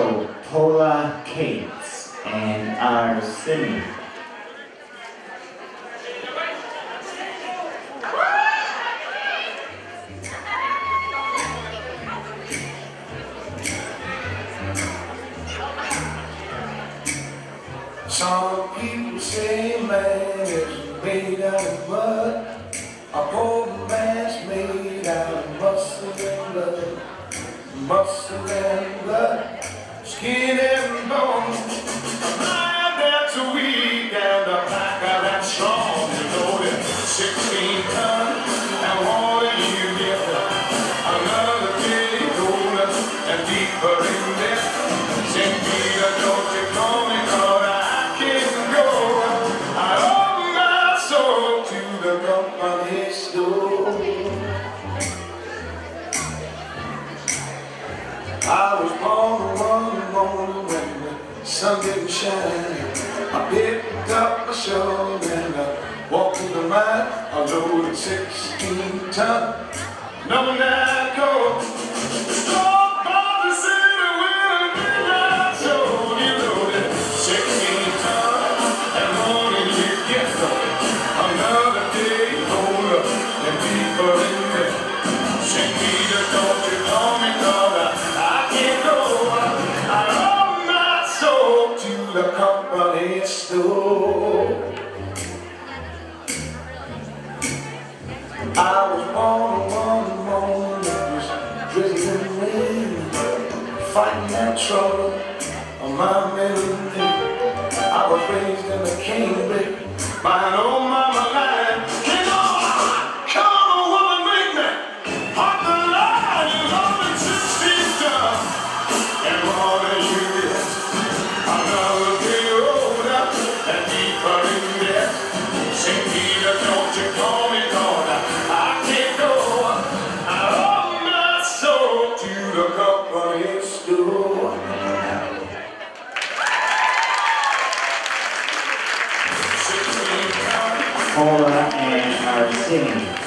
show, Paula Cates, and are singing. Some people say man is made out of mud. A poor man's made out of muscle and blood. Muscle and blood, skin and bone. A mind that's weak and a packer that's strong. You know that 16 tons and water you get. Another day colder and deeper in debt. St. Peter, don't you call me, 'cause I can go. I owe my soul to the company store. I was born one morning when the sun didn't shine. I picked up my shovel and I walked in the mine. I loaded 16 ton, number 9 coat. Strong by the city with a midnight show. You loaded 16 ton and morning you get another day older and deeper in there. St. Peter, don't you call me, 'cause I can't go. I owe my soul to the company store. I was born one morning, it was drizzling rain, fighting that trouble on my middle name. I was raised in a canebrake by an old mama line. King on, come on, woman, make me hot the line. You love it 16 ton and water you get. Another day older and deeper in debt. St. Peter, don't you call me, 'cause I can't go. I owe my soul to the company store. Paula and are singing.